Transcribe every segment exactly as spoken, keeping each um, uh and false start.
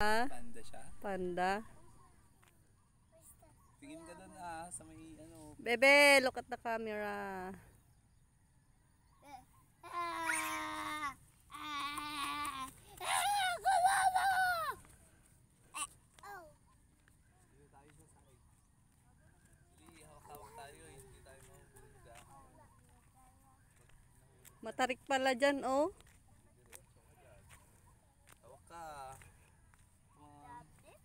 Panda siya? Panda. Tingin ka doon ah, sa may ano. Bebe, look at the camera. Hindi tayo sasakay. Hindi, hawak-hawak tayo eh. Hindi tayo mahuhulog ah. Matarik pala dyan, oh. Hawak ka. Come on.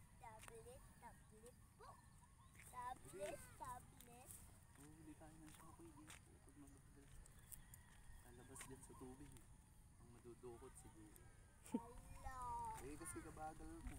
Mahuli tayo ng shokoy dito. Pag mabagal. Lalabas din sa tubig eh. Ang madudukot siguro. Eh kasi kabagal mo.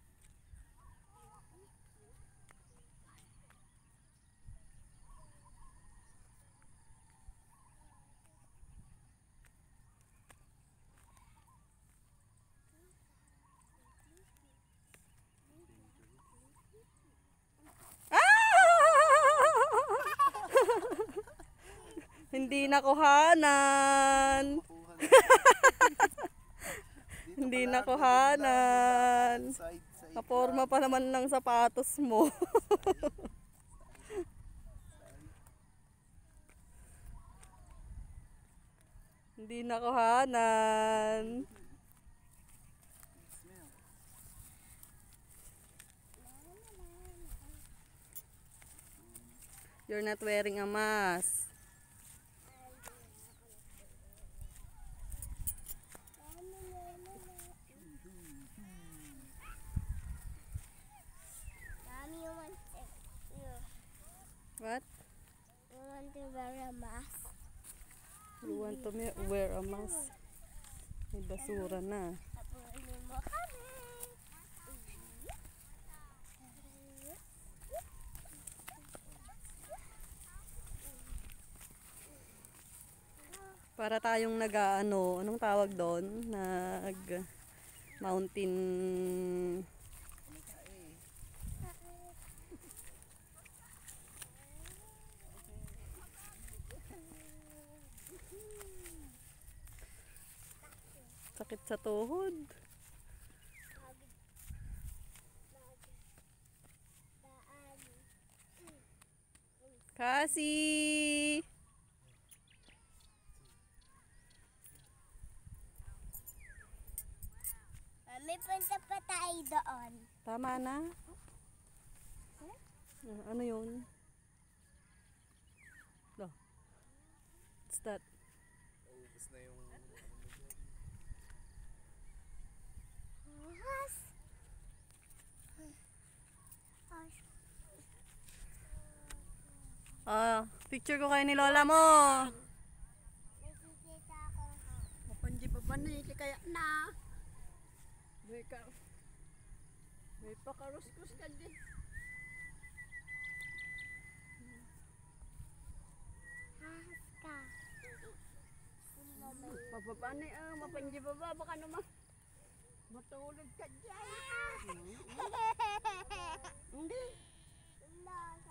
Hindi nakuhanan. Hindi nakuhanan. Kaporma pa naman ng sapatos mo. Hindi nakuhanan. You're not wearing a mask. What? You want to wear a mask? You want to wear a mask? May basura na. Tapunin mo kami. Para tayong nag-ano, anong tawag doon? Nag mountain sakit sa tuhod. Kasi May punta pa tayo doon. tama na. Uh, ano yun? No. What's that? Ubus na yung Ah, picture ko kayo ni Lola mo. Nakikita ako. Mapanji pa ba na kaya na? May ka. May pakaruskus ka din. Ahas ka. Mapapani ah, mapanji pa ba baka naman matulog ka dyan. Hindi. Wala.